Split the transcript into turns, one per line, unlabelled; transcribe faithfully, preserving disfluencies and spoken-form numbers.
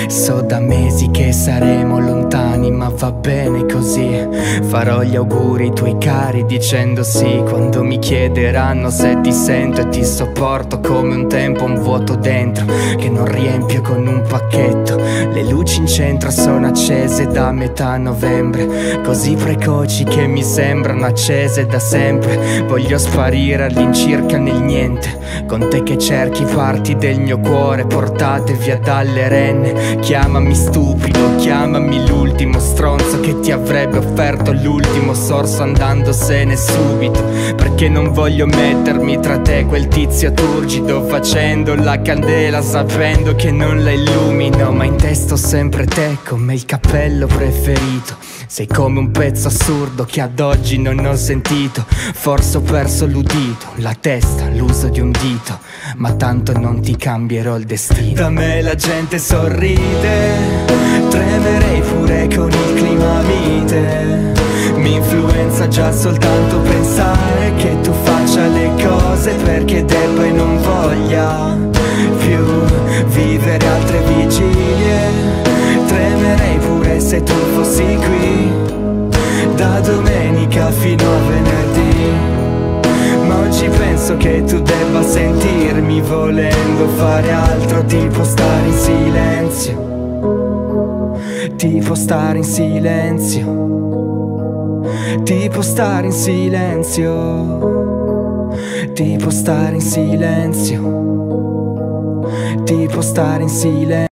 So da mesi che saremo lontani, ma va bene così. Farò gli auguri ai tuoi cari dicendo sì quando mi chiederanno se ti sento e ti sopporto come un tempo, un vuoto dentro che non riempio con un pacchetto. Le luci in centro sono accese da metà novembre, così precoci che mi sembrano accese da sempre. Voglio sparire all'incirca nel niente, con te che cerchi parti del mio cuore portate via dalle renne. Chiamami stupido, chiamami l'ultimo stronzo che ti avrebbe offerto l'ultimo sorso andandosene subito, perché non voglio mettermi tra te e quel tizio turgido, facendo la candela sapendo che non la illumino. Ma in testa ho sempre te come il cappello preferito. Sei come un pezzo assurdo che ad oggi non ho sentito. Forse ho perso l'udito, la testa, l'uso di un dito, ma tanto non ti cambierò il destino. Da me la gente sorride, tremerei pure con il clima mite. Mi influenza già soltanto pensare che tu faccia le cose perché debba e non voglia più vivere altre vigilie. Tremerei pure se tu fossi qui, da domenica fino a venerdì. Ma oggi penso che tu debba sentirmi volendo fare altro, tipo stare in silenzio, tipo stare in silenzio, tipo stare in silenzio, tipo stare in silenzio, tipo stare in silenzio.